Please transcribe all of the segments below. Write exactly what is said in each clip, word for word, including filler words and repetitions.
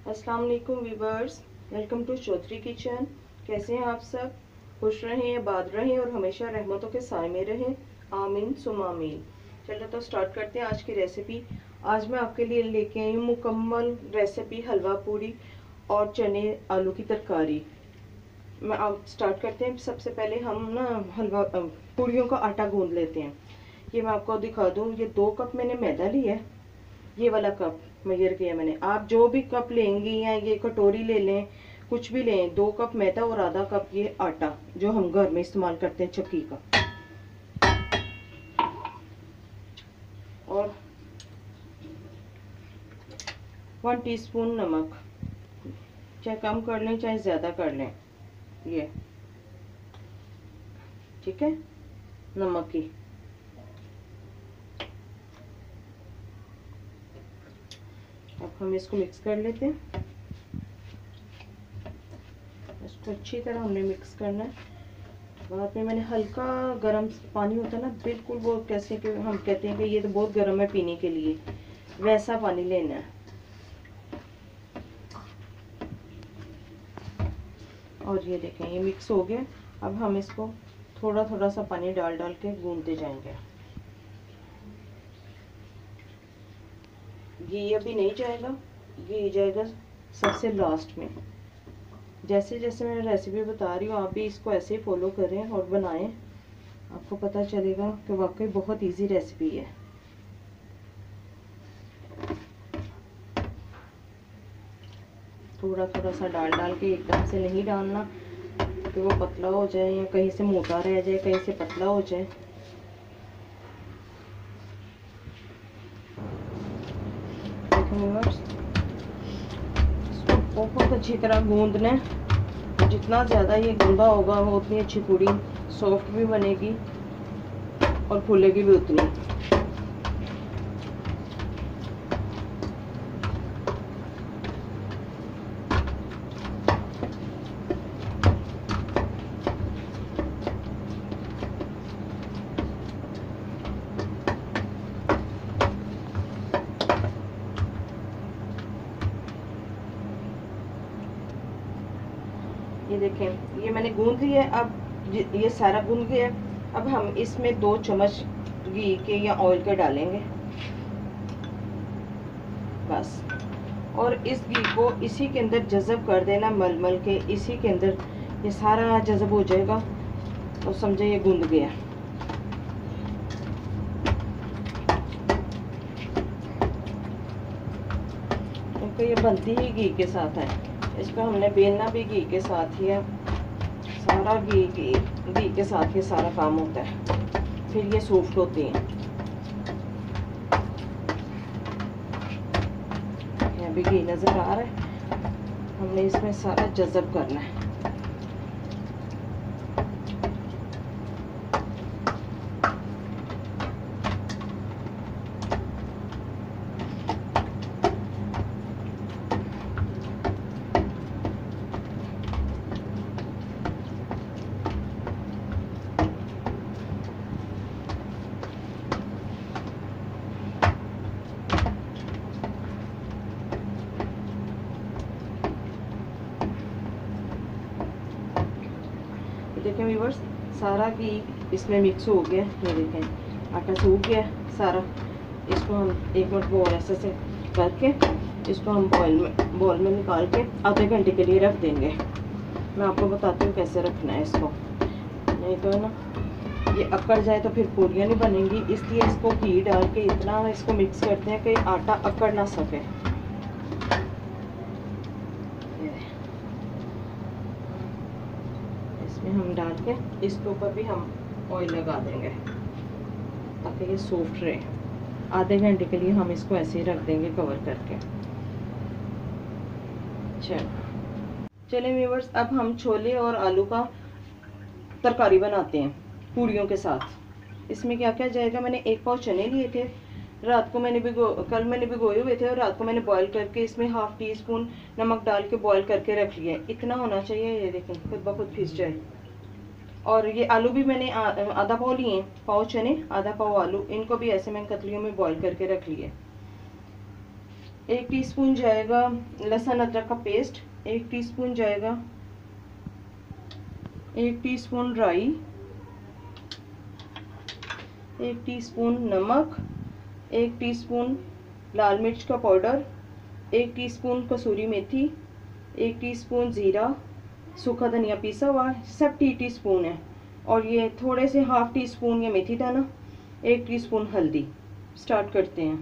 अस्सलाम वालेकुम viewers, welcome to Chaudhary kitchen. कैसे हैं आप सब? खुश रहें, आबाद रहें और हमेशा रहमतों के साए में रहें। आमीन सुम आमीन। चलो तो स्टार्ट करते हैं आज की रेसिपी। आज मैं आपके लिए लेके आई हूँ मुकम्मल रेसिपी हलवा पूरी और चने आलू की तरकारी। मैं आप स्टार्ट करते हैं। सबसे पहले हम ना हलवा पूड़ियों का आटा गूंद लेते हैं। ये मैं आपको दिखा दूँ, ये दो कप मैंने मैदा लिया है, ये वाला कप मेजर किया मैंने। आप जो भी कप लेंगी या ये कटोरी ले लें, कुछ भी लें, दो कप मैदा और आधा कप ये आटा जो हम घर में इस्तेमाल करते हैं चक्की का, और वन टीस्पून नमक, चाहे कम कर लें चाहे ज़्यादा कर लें, ये ठीक है नमक की। अब हम इसको मिक्स कर लेते हैं। इसको अच्छी तरह हमने मिक्स करना है। बाद में मैंने हल्का गर्म पानी होता है ना, बिल्कुल वो कैसे कि हम कहते हैं कि ये तो बहुत गर्म है पीने के लिए, वैसा पानी लेना है। और ये देखें ये मिक्स हो गया। अब हम इसको थोड़ा थोड़ा सा पानी डाल डाल के गूंदते जाएंगे। घी अभी नहीं जाएगा, घी जाएगा सबसे लास्ट में। जैसे जैसे मैं रेसिपी बता रही हूँ आप भी इसको ऐसे ही फॉलो करें और बनाएं, आपको पता चलेगा कि वाकई बहुत इजी रेसिपी है। थोड़ा थोड़ा सा डाल डाल के, एकदम से नहीं डालना कि वो पतला हो जाए या कहीं से मोटा रह जाए, कहीं से पतला हो जाए। इसको बहुत अच्छी तरह गूंदना है। जितना ज़्यादा ये गूंदा होगा वो उतनी अच्छी पूड़ी सॉफ्ट भी बनेगी और फूलेगी भी उतनी। ये देखें ये मैंने गूंद लिया है। अब ये सारा गूंद गया है। अब हम इसमें दो चम्मच घी के या ऑयल के डालेंगे बस। और इस घी को इसी के अंदर जज़ब कर देना, मल मल के इसी के अंदर ये सारा जज़ब हो जाएगा तो समझे ये गूंद गया। क्योंकि ये बनती ही घी के साथ है, इसको हमने बेलना भी घी के साथ ही है। सारा घी घी घी के साथ ही सारा काम होता है, फिर ये सॉफ्ट होती हैं। अभी घी नज़र आ रहा है, हमने इसमें सारा जज़ब करना है। देखें व्यूअर्स, सारा घी इसमें मिक्स हो गया। ये देखें आटा सूख गया सारा। इसको हम एक मिनट बॉल ऐसे से करके इसको हम बॉयल में बॉल में निकाल के आधे घंटे के लिए रख देंगे। मैं आपको बताती हूँ कैसे रखना है इसको, नहीं तो है ना ये अकड़ जाए तो फिर पूरियाँ नहीं बनेंगी। इसलिए इसको घी डाल के इतना इसको मिक्स करते हैं कि आटा अकड़ ना सके। इसमें हम डाल के इसके ऊपर भी हम ऑयल लगा देंगे ताकि ये सॉफ्ट रहे। आधे घंटे के लिए हम इसको ऐसे ही रख देंगे कवर करके। चलो चलिए व्यूअर्स, अब हम छोले और आलू का तरकारी बनाते हैं पूड़ियों के साथ। इसमें क्या क्या जाएगा, मैंने एक पाव चने लिए थे, रात को मैंने भिगो कल मैंने भिगोए हुए थे और रात को मैंने बॉईल करके इसमें हाफ टी स्पून नमक डाल के बॉईल करके रख लिया। इतना होना चाहिए, ये देखें खुद ब खुद फिस जाए। और ये आलू भी मैंने आधा पाव लिए, पाव चने आधा पाव आलू, इनको भी ऐसे मैंने कतलियों में बॉईल करके रख लिए। एक टीस्पून जाएगा लहसुन अदरक का पेस्ट, एक टीस्पून जाएगा, एक टीस्पून राई, एक टीस्पून नमक, एक टीस्पून लाल मिर्च का पाउडर, एक टीस्पून कसूरी मेथी, एक टीस्पून ज़ीरा, सूखा धनिया पीसा हुआ, सब टी टी स्पून है। और ये थोड़े से हाफ टी स्पून ये मेथी दाना, एक टीस्पून हल्दी। स्टार्ट करते हैं।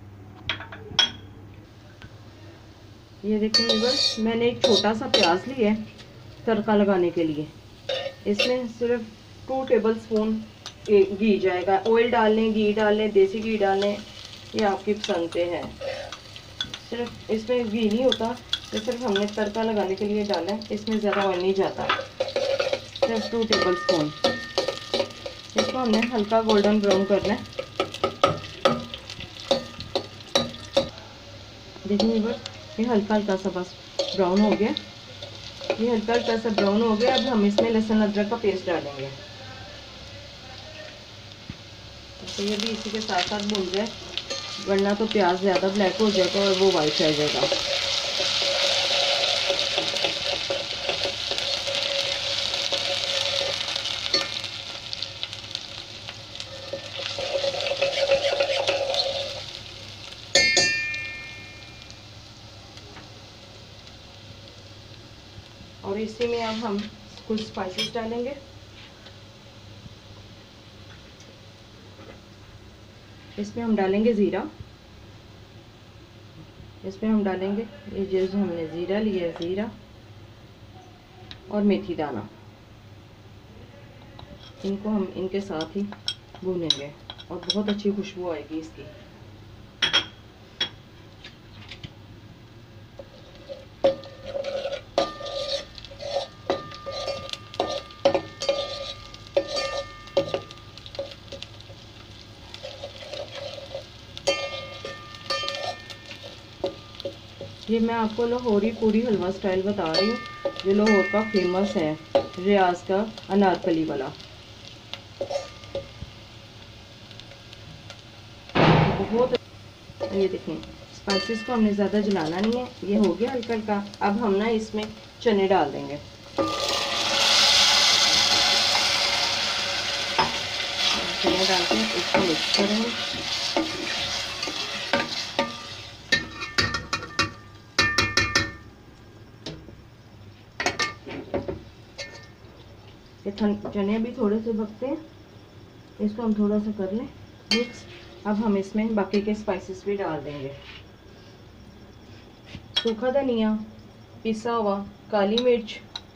ये देखिए व्यूअर्स, मैंने एक छोटा सा प्याज लिया है तड़का लगाने के लिए। इसमें सिर्फ टू टेबल स्पून घी जाएगा। ऑयल डाल लें, घी डाल लें, देसी घी डाल लें, ये आपकी पसंद पे है। सिर्फ इसमें घी नहीं होता, ये सिर्फ हमने तड़का लगाने के लिए डाला है, इसमें ज़्यादा ऑयल नहीं जाता। सिर्फ टू टेबल स्पून। इसको हमने हल्का गोल्डन ब्राउन करना है। देखिए बस ये हल्का हल्का सा बस ब्राउन हो गया। ये हल्का हल्का सा ब्राउन हो गया। अब हम इसमें लहसुन अदरक का पेस्ट डालेंगे। तो ये भी इसी के साथ साथ भून जाए, वरना तो प्याज ज़्यादा ब्लैक हो जाएगा और वो वाइट रह जाएगा। और इसी में अब हम कुछ स्पाइसेस डालेंगे। इसमें हम डालेंगे ज़ीरा, इसमें हम डालेंगे ये जो हमने ज़ीरा लिया है, ज़ीरा और मेथी दाना। इनको हम इनके साथ ही भूनेंगे और बहुत अच्छी खुशबू आएगी इसकी। ये मैं आपको लाहौरी पूरी हलवा स्टाइल बता रही हूँ, जो लाहौर का फेमस है, रियाज का अनारकली वाला। बहुत ये देखें, स्पाइसेस को हमने ज़्यादा जलाना नहीं है। ये हो गया हल्का हल्का। अब हम ना इसमें चने डाल देंगे। चने डाल के इसको मिक्स करेंगे। चने भी थोड़े से पकते हैं, इसको हम थोड़ा सा कर लें मिक्स। अब हम इसमें बाकी के स्पाइसेस भी डाल देंगे। सूखा धनिया पिसा हुआ, काली मिर्च,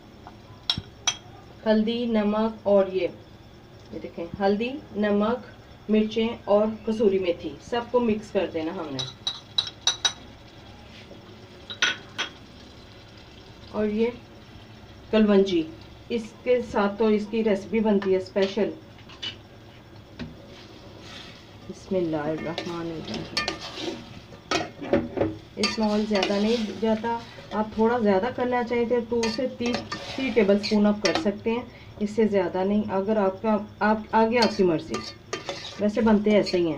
हल्दी, नमक और ये ये देखें, हल्दी, नमक, मिर्चें और कसूरी मेथी, सबको मिक्स कर देना हमने। और ये कलवंजी, इसके साथ तो इसकी रेसिपी बनती है स्पेशल। बिस्मिल्लाहिर्रहमानिर्रहीम। इसमें ऑयल ज़्यादा नहीं जाता। आप थोड़ा ज़्यादा करना चाहें तो टू से तीन थ्री टेबल स्पून आप कर सकते हैं, इससे ज़्यादा नहीं। अगर आपका आप आगे आपकी मर्ज़ी, वैसे बनते ऐसे ही हैं।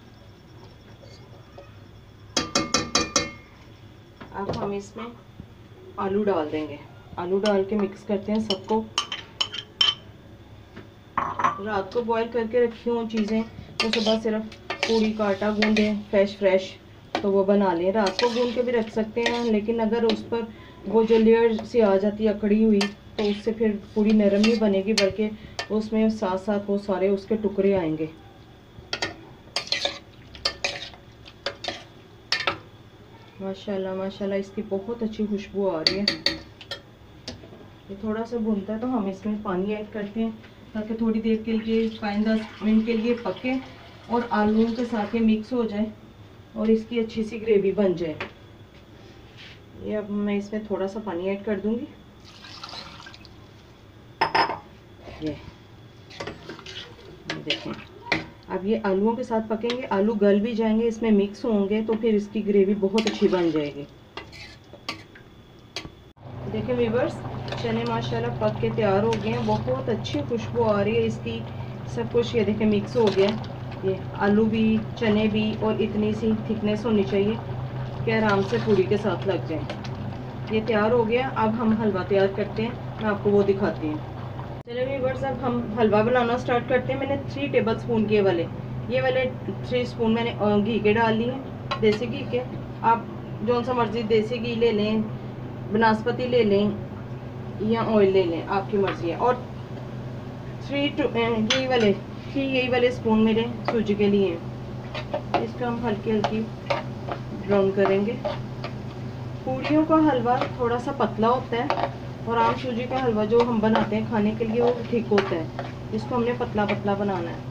अब हम इसमें आलू डाल देंगे। आलू डाल के मिक्स करते हैं सबको। रात को बॉईल करके रखी हूँ चीज़ें, तो सुबह सिर्फ पूड़ी का आटा गूंदें फ्रेश फ्रेश, तो वो बना लें। रात को गूंद के भी रख सकते हैं, लेकिन अगर उस पर वो जो लेयर सी आ जाती है अकड़ी हुई, तो उससे फिर पूरी नरम नहीं बनेगी, बल्कि उसमें साथ साथ वो सारे उसके टुकड़े आएंगे। माशाल्लाह माशाल्लाह, इसकी बहुत अच्छी खुशबू आ रही है। ये थोड़ा सा भुनता है तो हम इसमें पानी ऐड करते हैं, ताकि थोड़ी देर के लिए पाँच दस मिनट के लिए पके और आलूओं के साथ ये मिक्स हो जाए और इसकी अच्छी सी ग्रेवी बन जाए। ये अब मैं इसमें थोड़ा सा पानी ऐड कर दूंगी। ये, ये देखें, अब ये आलूओं के साथ पकेंगे, आलू गल भी जाएंगे, इसमें मिक्स होंगे, तो फिर इसकी ग्रेवी बहुत अच्छी बन जाएगी। देखें व्यूअर्स, चने माशाल्लाह पक के तैयार हो गए हैं, बहुत अच्छी खुशबू आ रही है इसकी। सब कुछ ये देखें मिक्स हो गया, ये आलू भी, चने भी, और इतनी सी थिकनेस होनी चाहिए। कि आराम से पूरी के साथ लग जाए। ये तैयार हो गया। अब हम हलवा तैयार करते हैं, मैं आपको वो दिखाती हूँ। चलिए व्यूअर्स, अब हम हलवा बनाना स्टार्ट करते हैं। मैंने थ्री टेबल स्पून के वाले ये वाले थ्री स्पून मैंने घी के डाल लिए, देसी घी के। आप जो सा मर्जी देसी घी ले लें, बनस्पति ले लें या ऑयल ले लें, आपकी मर्जी है। और थ्री टू यही वाले थ्री यही वाले स्पून मेरे सूजी के लिए हैं। इसको हम हल्की हल्की ब्राउन करेंगे। पूरियों का हलवा थोड़ा सा पतला होता है और आम सूजी का हलवा जो हम बनाते हैं खाने के लिए वो ठीक होता है। इसको हमने पतला पतला बनाना है।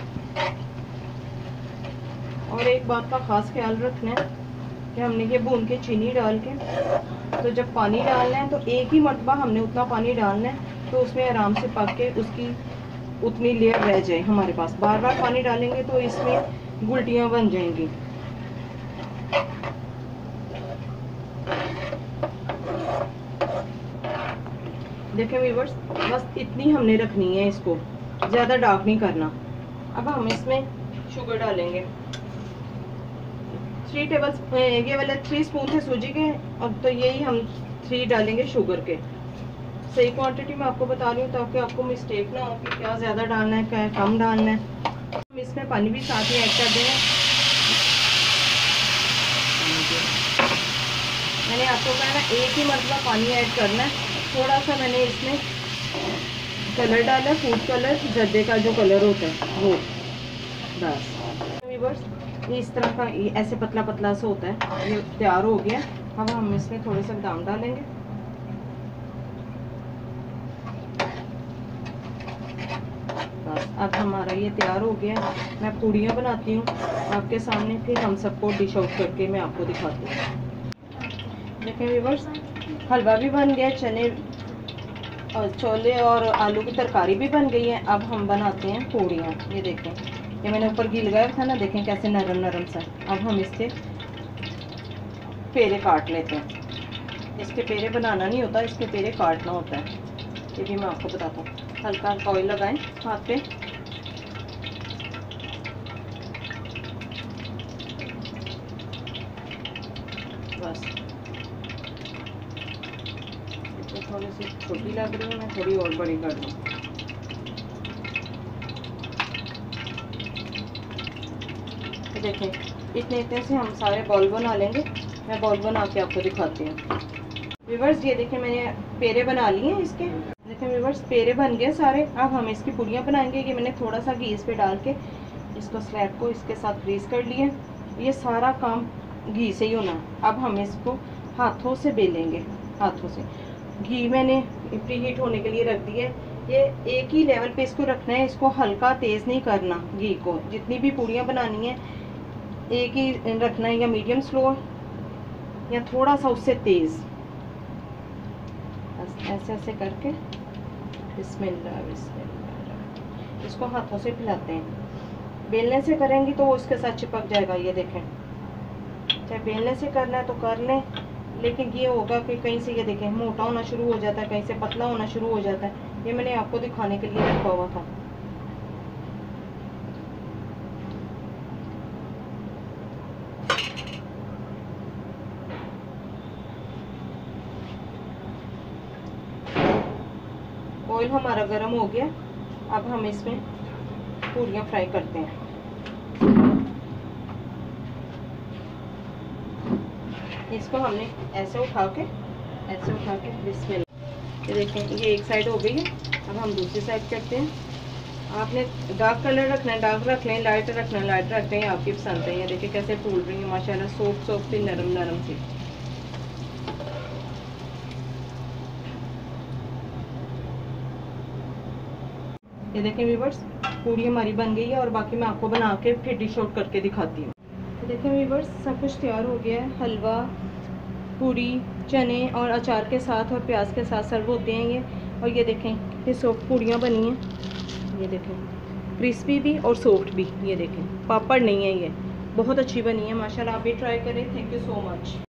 और एक बात का खास ख्याल रखना है कि हमने ये भून के चीनी डाल के, तो जब पानी डालना है तो एक ही मरतबा हमने उतना पानी डालना है तो उसमें आराम से पक के उसकी उतनी लेयर रह जाए हमारे पास। बार बार पानी डालेंगे तो इसमें गुलटियाँ बन जाएंगी। देखें व्यूअर्स, बस इतनी हमने रखनी है, इसको ज़्यादा डार्क नहीं करना। अब हम इसमें शुगर डालेंगे। थ्री टेबल ये वाले थ्री स्पून थे सूजी के, अब तो यही हम थ्री डालेंगे शुगर के। सही क्वांटिटी में आपको बता रही हूँ ताकि आपको मिस्टेक ना हो कि क्या ज़्यादा डालना है क्या कम डालना है। हम इसमें पानी भी साथ ही ऐड कर देंगे। मैंने आपको कहा ना एक ही मरतबा पानी ऐड करना है। थोड़ा सा मैंने इसमें कलर डाला, फूड कलर, जर्दे का जो कलर होता है वो, बस व्यूअर्स ये इस तरह का ऐसे पतला पतला सा होता है। ये तैयार हो गया। अब हम इसमें थोड़े से बादाम डालेंगे। बस अब हमारा ये तैयार हो गया। मैं पूड़ियाँ बनाती हूँ आपके सामने, फिर हम सबको डिश आउट करके मैं आपको दिखाती हूँ। देखें व्यूअर्स, हलवा भी बन गया, चने और छोले और आलू की तरकारी भी बन गई है। अब हम बनाते हैं पूड़ियाँ। ये देखें, ये मैंने ऊपर घी लगाया था ना, देखें कैसे नरम नरम सा। अब हम इसके पेरे काट लेते हैं। इसके पेरे बनाना नहीं होता, इसके पेरे काटना होता है। ये भी मैं आपको बताता हूँ। हल्का हल्का ऑयल लगाएं हाथ पे। बस थोड़ी सी छोटी लग रही है, मैं थोड़ी और बड़ी कर दूँ। तो देखें इतने इतने से हम सारे बॉल बना लेंगे। मैं बॉल बना के आपको दिखाती हूँ। व्यूअर्स ये देखें मैंने पेरे बना लिए हैं इसके। देखें व्यूअर्स पेरे बन गए सारे। अब हम इसकी पूड़ियाँ बनाएंगे। ये मैंने थोड़ा सा घी इस पे डाल के इसको स्लैब को इसके साथ ग्रीस कर लिए। ये सारा काम घी से ही होना। अब हम इसको हाथों से बेलेंगे। हाथों से घी मैंने प्री हीट होने के लिए रख दिया है। ये एक ही लेवल पे इसको रखना है, इसको हल्का तेज़ नहीं करना। घी को जितनी भी पूड़ियाँ बनानी है एक ही रखना है, या मीडियम स्लो या थोड़ा सा उससे तेज़। ऐसे ऐसे करके बिस्मिल्लाह बिस्मिल्लाह इसको हाथों से फैलाते हैं। बेलने से करेंगी तो वो उसके साथ चिपक जाएगा। ये देखें, चाहे बेलने से करना है तो कर लें, लेकिन ये होगा कि कहीं से ये देखें मोटा होना शुरू हो जाता है, कहीं से पतला होना शुरू हो जाता है। ये मैंने आपको दिखाने के लिए रखा हुआ था। ऑयल हमारा गर्म हो गया। अब हम इसमें पूरियाँ फ्राई करते हैं। इसको हमने ऐसे उठा के ऐसे उठा के बिस्मिल्लाह, ये देखें ये एक साइड हो गई है। अब हम दूसरी साइड करते हैं। आपने डार्क कलर रखना है डार्क रख लें, लाइट रखना है लाइट रख लें, आपकी पसंद है। ये देखिए कैसे फूल रही है माशाल्लाह, सॉफ्ट सॉफ्ट सी नरम नरम सी। ये देखें व्यूअर्स पूड़ी हमारी बन गई है और बाकी मैं आपको बना के फिर डिश आउट करके दिखाती हूँ। तो देखें व्यूअर्स सब कुछ तैयार हो गया है। हलवा, पूड़ी, चने और अचार के साथ और प्याज के साथ सर्व होते हैं ये। और ये देखें ये सॉफ्ट पूड़ियाँ बनी हैं। ये देखें क्रिस्पी भी और सॉफ्ट भी। ये देखें पापड़ नहीं है, ये बहुत अच्छी बनी है माशाल्लाह। आप भी ट्राई करें। Thank you so much.